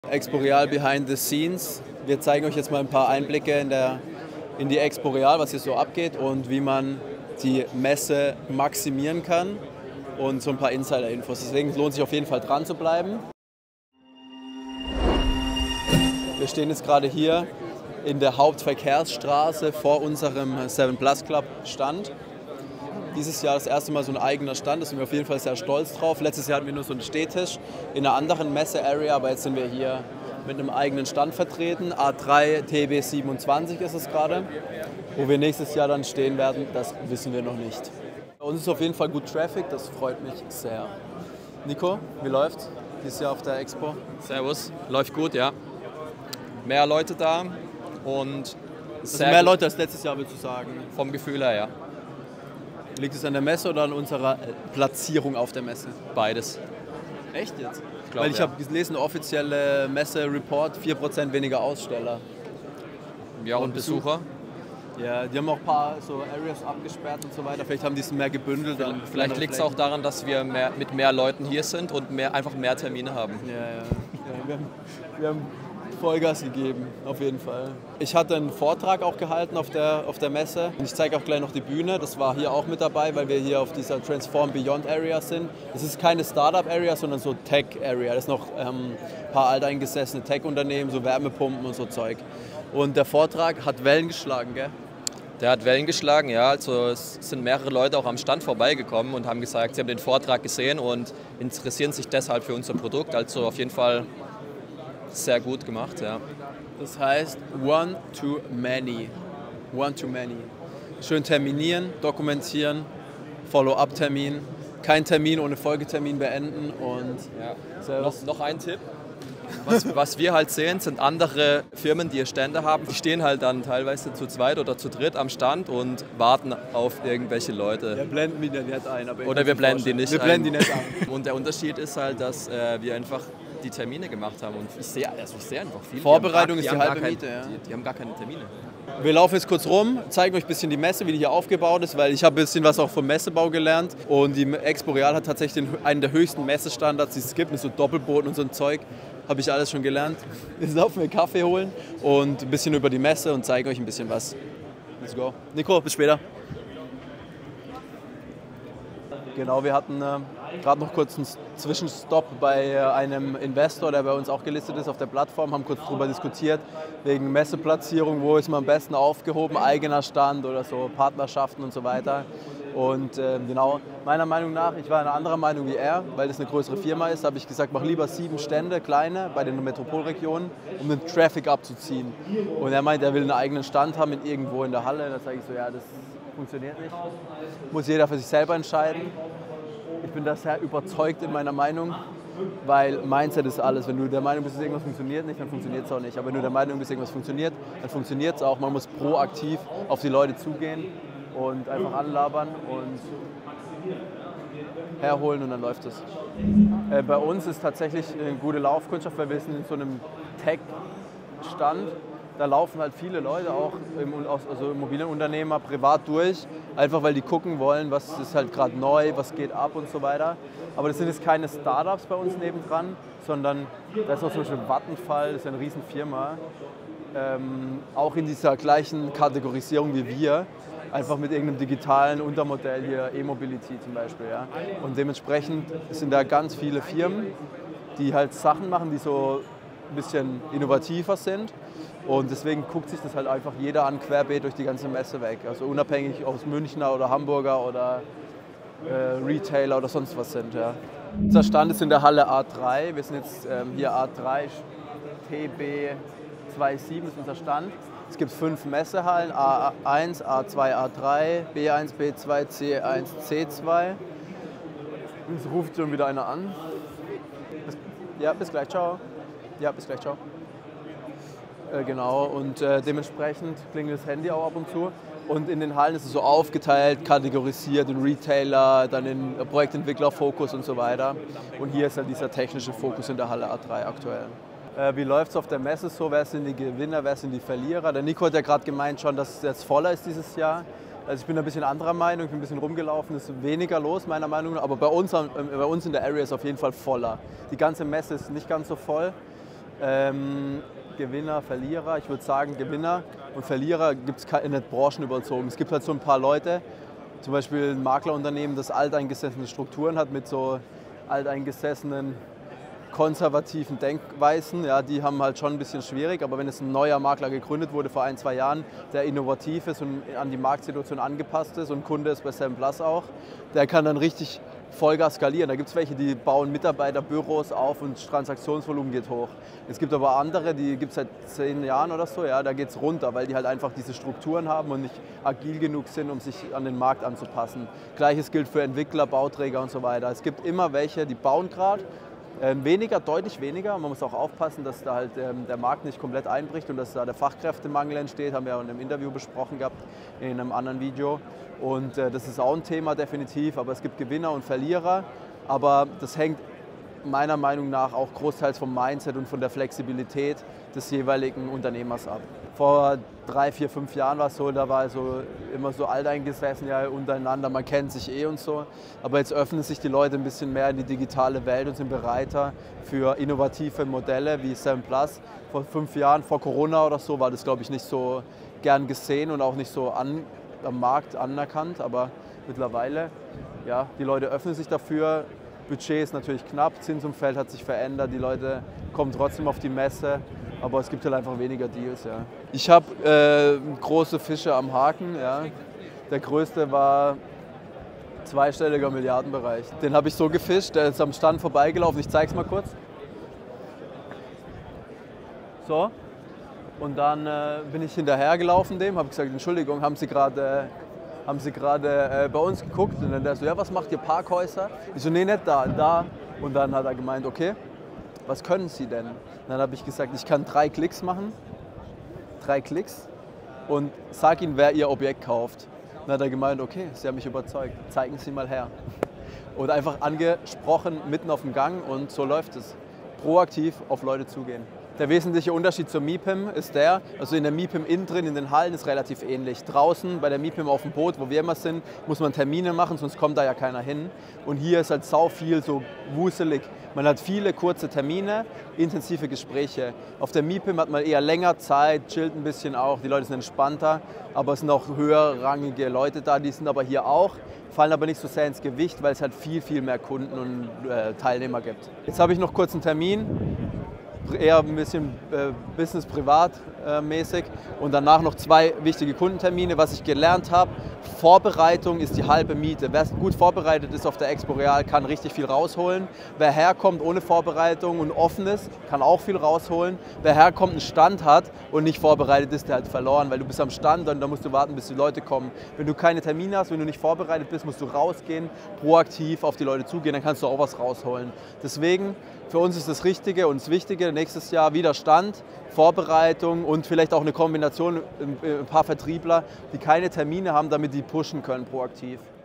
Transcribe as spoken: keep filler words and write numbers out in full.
Expo-Real Behind the Scenes. Wir zeigen euch jetzt mal ein paar Einblicke in, der, in die Expo-Real, was hier so abgeht und wie man die Messe maximieren kann und so ein paar Insider-Infos. Deswegen lohnt sich auf jeden Fall dran zu bleiben. Wir stehen jetzt gerade hier in der Hauptverkehrsstraße vor unserem Seven Plus Club Stand. Dieses Jahr das erste Mal so ein eigener Stand, da sind wir auf jeden Fall sehr stolz drauf. Letztes Jahr hatten wir nur so einen Stehtisch in einer anderen Messe-Area, aber jetzt sind wir hier mit einem eigenen Stand vertreten. A drei T B siebenundzwanzig ist es gerade. Wo wir nächstes Jahr dann stehen werden, das wissen wir noch nicht. Bei uns ist auf jeden Fall gut Traffic, das freut mich sehr. Nico, wie läuft's dieses Jahr auf der Expo? Servus, läuft gut, ja. Mehr Leute da und es sind mehr Leute als letztes Jahr, würdest du sagen? Vom Gefühl her, ja. Liegt es an der Messe oder an unserer Platzierung auf der Messe? Beides. Echt jetzt? Ich glaub, Weil ich ja. habe gelesen, offizielle Messe-Report, vier Prozent weniger Aussteller. Ja, und, und Besucher? Ja, die haben auch ein paar so Areas abgesperrt und so weiter. Vielleicht haben die es mehr gebündelt. Vielleicht, vielleicht liegt es auch daran, dass wir mehr, mit mehr Leuten hier sind und mehr, einfach mehr Termine haben. Ja, ja. ja wir, haben, wir haben Vollgas gegeben, auf jeden Fall. Ich hatte einen Vortrag auch gehalten auf der, auf der Messe. Ich zeige auch gleich noch die Bühne. Das war hier auch mit dabei, weil wir hier auf dieser Transform Beyond Area sind. Das ist keine Startup Area, sondern so Tech Area. Das sind noch ähm, ein paar alteingesessene Tech-Unternehmen, so Wärmepumpen und so Zeug. Und der Vortrag hat Wellen geschlagen, gell? Der hat Wellen geschlagen, ja. Also es sind mehrere Leute auch am Stand vorbeigekommen und haben gesagt, sie haben den Vortrag gesehen und interessieren sich deshalb für unser Produkt. Also auf jeden Fall sehr gut gemacht, ja. Das heißt, one too many. One too many. Schön terminieren, dokumentieren, Follow-up-Termin. Kein Termin ohne Folgetermin beenden und ja. noch, noch ein Tipp. Was, was wir halt sehen, sind andere Firmen, die hier Stände haben. Die stehen halt dann teilweise zu zweit oder zu dritt am Stand und warten auf irgendwelche Leute. Wir blenden die nicht ein. Aber oder wir blenden die nicht wir ein. Blenden die nicht ein. Und der Unterschied ist halt, dass äh, wir einfach die Termine gemacht haben. Und ich sehe also ich sehe einfach viel. Vorbereitung die ist die halbe kein, Miete. Ja. Die, die haben gar keine Termine. Wir laufen jetzt kurz rum, zeigen euch ein bisschen die Messe, wie die hier aufgebaut ist, weil ich habe ein bisschen was auch vom Messebau gelernt. Und die Expo Real hat tatsächlich den, einen der höchsten Messestandards, die es gibt, mit so Doppelbooten und so ein Zeug. Habe ich alles schon gelernt. Jetzt laufen wir Kaffee holen und ein bisschen über die Messe und zeigen euch ein bisschen was. Let's go. Nico, bis später. Genau, wir hatten äh, gerade noch kurz einen Zwischenstopp bei äh, einem Investor, der bei uns auch gelistet ist auf der Plattform, haben kurz darüber diskutiert, wegen Messeplatzierung, wo ist man am besten aufgehoben, eigener Stand oder so, Partnerschaften und so weiter. Und äh, genau, meiner Meinung nach, ich war einer anderer Meinung wie er, weil das eine größere Firma ist, habe ich gesagt, mach lieber sieben Stände, kleine, bei den Metropolregionen, um den Traffic abzuziehen. Und er meint, er will einen eigenen Stand haben, in irgendwo in der Halle. Da sage ich so, ja, das funktioniert nicht. Muss jeder für sich selber entscheiden. Ich bin da sehr überzeugt in meiner Meinung, weil Mindset ist alles. Wenn du der Meinung bist, dass irgendwas funktioniert nicht, dann funktioniert es auch nicht. Aber wenn du der Meinung bist, irgendwas funktioniert, dann funktioniert es auch. Man muss proaktiv auf die Leute zugehen und einfach anlabern und herholen und dann läuft es. Äh, bei uns ist tatsächlich eine gute Laufkundschaft, weil wir sind in so einem Tech-Stand. Da laufen halt viele Leute, auch also Immobilienunternehmer, privat durch, einfach weil die gucken wollen, was ist halt gerade neu, was geht ab und so weiter. Aber das sind jetzt keine Startups bei uns nebendran, sondern da ist auch zum Beispiel Vattenfall, das ist eine Riesenfirma, ähm, auch in dieser gleichen Kategorisierung wie wir, einfach mit irgendeinem digitalen Untermodell hier, E-Mobility zum Beispiel. Ja. Und dementsprechend sind da ganz viele Firmen, die halt Sachen machen, die so ein bisschen innovativer sind. Und deswegen guckt sich das halt einfach jeder an, querbeet durch die ganze Messe weg. Also unabhängig, ob es Münchner oder Hamburger oder äh, Retailer oder sonst was sind. Ja. Unser Stand ist in der Halle A drei. Wir sind jetzt ähm, hier A drei, T B siebenundzwanzig ist unser Stand. Es gibt fünf Messehallen, A eins, A zwei, A drei, B eins, B zwei, C eins, C zwei. Jetzt ruft schon wieder einer an. Bis, ja, bis gleich, ciao. Ja, bis gleich, ciao. Äh, genau, und äh, dementsprechend klingelt das Handy auch ab und zu. Und in den Hallen ist es so aufgeteilt, kategorisiert in Retailer, dann in Projektentwicklerfokus und so weiter. Und hier ist halt dieser technische Fokus in der Halle A drei aktuell. Äh, wie läuft es auf der Messe so? Wer sind die Gewinner, wer sind die Verlierer? Der Nico hat ja gerade gemeint schon, dass es jetzt voller ist dieses Jahr. Also ich bin ein bisschen anderer Meinung, ich bin ein bisschen rumgelaufen, es ist weniger los meiner Meinung nach, aber bei uns, bei uns in der Area ist es auf jeden Fall voller. Die ganze Messe ist nicht ganz so voll. Ähm, Gewinner, Verlierer, ich würde sagen Gewinner und Verlierer gibt es nicht branchenüberzogen. Es gibt halt so ein paar Leute, zum Beispiel ein Maklerunternehmen, das alteingesessene Strukturen hat mit so alteingesessenen konservativen Denkweisen, ja, die haben halt schon ein bisschen schwierig, aber wenn es ein neuer Makler gegründet wurde vor ein, zwei Jahren, der innovativ ist und an die Marktsituation angepasst ist und Kunde ist bei Seven Plus auch, der kann dann richtig Vollgas skalieren. Da gibt es welche, die bauen Mitarbeiterbüros auf und das Transaktionsvolumen geht hoch. Es gibt aber andere, die gibt es seit zehn Jahren oder so, ja, da geht es runter, weil die halt einfach diese Strukturen haben und nicht agil genug sind, um sich an den Markt anzupassen. Gleiches gilt für Entwickler, Bauträger und so weiter. Es gibt immer welche, die bauen gerade, Ähm, weniger, deutlich weniger. Man muss auch aufpassen, dass da halt ähm, der Markt nicht komplett einbricht und dass da der Fachkräftemangel entsteht. Haben wir auch in einem Interview besprochen gehabt, in einem anderen Video. Und äh, das ist auch ein Thema definitiv, aber es gibt Gewinner und Verlierer. Aber das hängt meiner Meinung nach auch großteils vom Mindset und von der Flexibilität des jeweiligen Unternehmers ab. Vor drei, vier, fünf Jahren war es so, da war so immer so alteingesessen, ja, untereinander, man kennt sich eh und so. Aber jetzt öffnen sich die Leute ein bisschen mehr in die digitale Welt und sind bereiter für innovative Modelle wie Seven Plus. Vor fünf Jahren, vor Corona oder so, war das, glaube ich, nicht so gern gesehen und auch nicht so an, am Markt anerkannt. Aber mittlerweile, ja, die Leute öffnen sich dafür. Budget ist natürlich knapp, Zinsumfeld hat sich verändert, die Leute kommen trotzdem auf die Messe, aber es gibt halt einfach weniger Deals. Ja. Ich habe äh, große Fische am Haken. Ja. Der größte war zweistelliger Milliardenbereich. Den habe ich so gefischt, der ist am Stand vorbeigelaufen. Ich zeige es mal kurz. So. Und dann äh, bin ich hinterhergelaufen dem, habe gesagt, Entschuldigung, haben Sie gerade... Äh, haben sie gerade äh, bei uns geguckt und dann der so, ja, was macht ihr, Parkhäuser? Ich so, nee, nicht da, da. Und dann hat er gemeint, okay, was können Sie denn? Und dann habe ich gesagt, ich kann drei Klicks machen, drei Klicks und sag Ihnen, wer Ihr Objekt kauft. Und dann hat er gemeint, okay, Sie haben mich überzeugt, zeigen Sie mal her. Und einfach angesprochen, mitten auf dem Gang und so läuft es. Proaktiv auf Leute zugehen. Der wesentliche Unterschied zur MIPIM ist der, also in der MIPIM innen drin, in den Hallen ist relativ ähnlich. Draußen bei der MIPIM auf dem Boot, wo wir immer sind, muss man Termine machen, sonst kommt da ja keiner hin. Und hier ist halt sau viel so wuselig. Man hat viele kurze Termine, intensive Gespräche. Auf der MIPIM hat man eher länger Zeit, chillt ein bisschen auch, die Leute sind entspannter, aber es sind auch höherrangige Leute da, die sind aber hier auch, fallen aber nicht so sehr ins Gewicht, weil es halt viel, viel mehr Kunden und äh, Teilnehmer gibt. Jetzt habe ich noch kurz einen Termin. Eher ein bisschen äh, business-privat-mäßig äh, und danach noch zwei wichtige Kundentermine. Was ich gelernt habe, Vorbereitung ist die halbe Miete. Wer gut vorbereitet ist auf der Expo Real, kann richtig viel rausholen. Wer herkommt ohne Vorbereitung und offen ist, kann auch viel rausholen. Wer herkommt, einen Stand hat und nicht vorbereitet ist, der hat verloren, weil du bist am Stand und dann musst du warten, bis die Leute kommen. Wenn du keine Termine hast, wenn du nicht vorbereitet bist, musst du rausgehen, proaktiv auf die Leute zugehen, dann kannst du auch was rausholen. Deswegen, für uns ist das Richtige und das Wichtige, nächstes Jahr wieder Stand, Vorbereitung und vielleicht auch eine Kombination, ein paar Vertriebler, die keine Termine haben, damit die pushen können proaktiv.